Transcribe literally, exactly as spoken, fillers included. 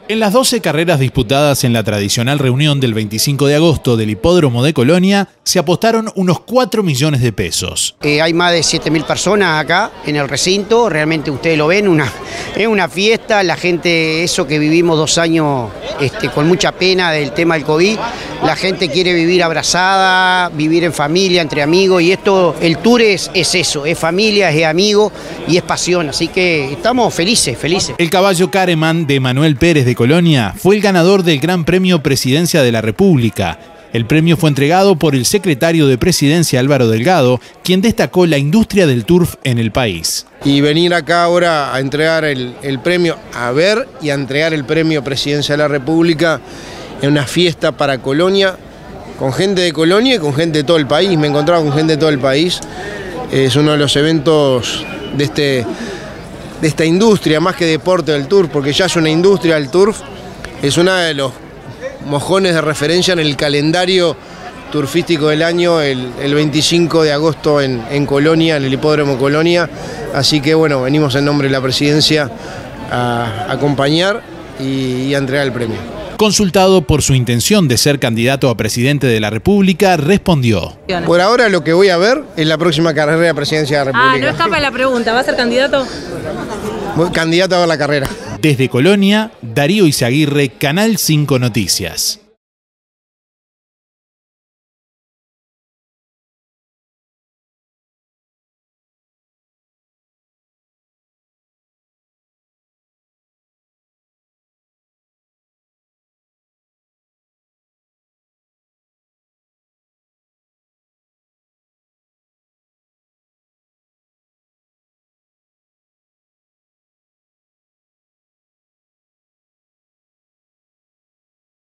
En las doce carreras disputadas en la tradicional reunión del veinticinco de agosto del Hipódromo de Colonia, se apostaron unos cuatro millones de pesos. Eh, hay más de siete mil personas acá en el recinto, realmente ustedes lo ven, una, es una fiesta, la gente, eso que vivimos dos años este, con mucha pena del tema del COVID, la gente quiere vivir abrazada, vivir en familia, entre amigos, y esto, el tour es, es eso, es familia, es amigo y es pasión, así que estamos felices, felices. El caballo Careman de Manuel Pérez de Colonia fue el ganador del Gran Premio Presidencia de la República. El premio fue entregado por el secretario de Presidencia Álvaro Delgado, quien destacó la industria del turf en el país. Y venir acá ahora a entregar el, el premio, a ver y a entregar el premio Presidencia de la República en una fiesta para Colonia, con gente de Colonia y con gente de todo el país. Me encontraba con gente de todo el país. Es uno de los eventos de, este, de esta industria, más que deporte del turf, porque ya es una industria del turf, es uno de los mojones de referencia en el calendario turfístico del año, el, el veinticinco de agosto en, en Colonia, en el Hipódromo Colonia. Así que bueno, venimos en nombre de la Presidencia a, a acompañar y, y a entregar el premio. Consultado por su intención de ser candidato a presidente de la República, respondió: por ahora lo que voy a ver es la próxima carrera de presidencia de la República. Ah, no escapa la pregunta, ¿va a ser candidato? Voy candidato a ver la carrera. Desde Colonia, Darío Izaguirre, Canal cinco Noticias.